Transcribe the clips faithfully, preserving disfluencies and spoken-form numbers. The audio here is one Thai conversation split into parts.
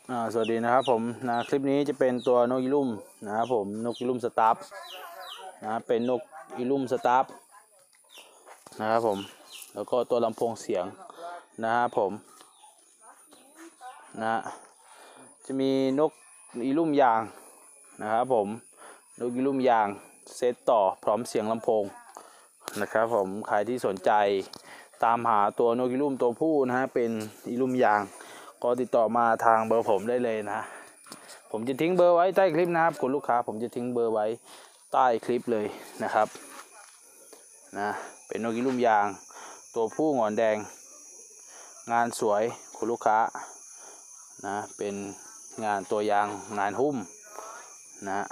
อ่าสวัสดีนะครับผมนะคลิปนี้จะเป็นตัวนกอีลุ่มนะครับผมนกอีลุ่มสตาร์ฟนะเป็นนกอีลุ่มสตาร์ฟนะครับผมแล้วก็ตัวลำโพงเสียงนะครับผมนะจะมีนกอีลุ่มยางนะครับผมนกอีลุ่มยางเซตต่อพร้อมเสียงลำโพงนะครับผมใครที่สนใจตามหาตัวนกอีลุ่มตัวผู้นะฮะเป็นอีลุ่มยางก็ติดต่อมาทางเบอร์ผมได้เลยนะผมจะทิ้งเบอร์ไว้ใต้คลิปนะครับคุณลูกค้าผมจะทิ้งเบอร์ไว้ใต้คลิปเลยนะครับนะเป็นนกอีลุ่มยางตัวผู้หงอนแดงงานสวยคุณลูกค้านะเป็นงานตัวยางงานหุ้มนะ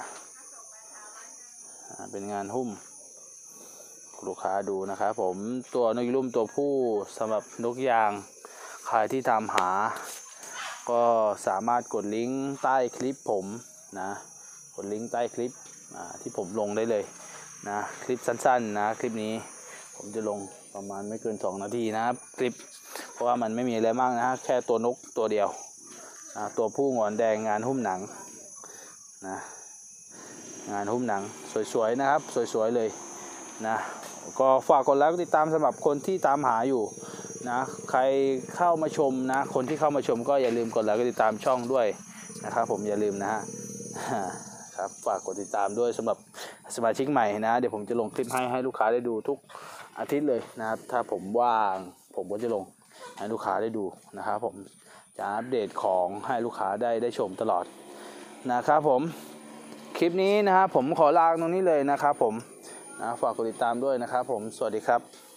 เป็นงานหุ้มคุณลูกค้าดูนะครับผมตัวนกอีลุ่มตัวผู้สำหรับนกยางใครที่ทำหาก็สามารถกดลิงก์ใต้คลิปผมนะกดลิงก์ใต้คลิปที่ผมลงได้เลยนะคลิปสั้นๆนะคลิปนี้ผมจะลงประมาณไม่เกินสองนาทีนะครับคลิปเพราะว่ามันไม่มีอะไรมากนะแค่ตัวนกตัวเดียวนะตัวผู้หงอนแดงงานหุ้มหนังนะงานหุ้มหนังสวยๆนะครับสวยๆเลยนะก็ฝากกดไลค์กดติดตามสำหรับคนที่ตามหาอยู่นะใครเข้ามาชมนะคนที่เข้ามาชมก็อย่าลืมกดไลค์กดติดตามช่องด้วยนะครับผมอย่าลืมนะฮะครับฝากกดติดตามด้วยสำหรับสมาชิกใหม่นะเดี๋ยวผมจะลงคลิปให้ให้ลูกค้าได้ดูทุกอาทิตย์เลยนะครับถ้าผมว่างผมก็จะลงให้ลูกค้าได้ดูนะครับผมจะอัปเดตของให้ลูกค้าได้ได้ชมตลอดนะครับผมคลิปนี้นะครับผมขอลาตรงนี้เลยนะครับผมนะฝากกดติดตามด้วยนะครับผมสวัสดีครับ